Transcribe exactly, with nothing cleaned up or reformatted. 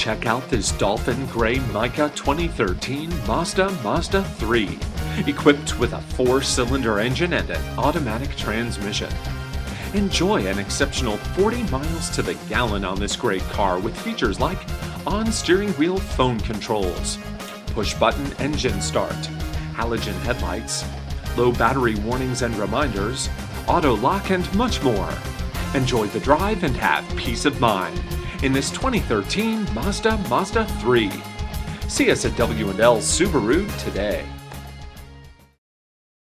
check out this Dolphin Gray Mica twenty thirteen Mazda Mazda three, equipped with a four-cylinder engine and an automatic transmission. Enjoy an exceptional forty miles to the gallon on this great car with features like on-steering wheel phone controls, push-button engine start, halogen headlights, low battery warnings and reminders, auto lock, and much more. Enjoy the drive and have peace of mind in this twenty thirteen Mazda Mazda three. See us at W L Subaru today.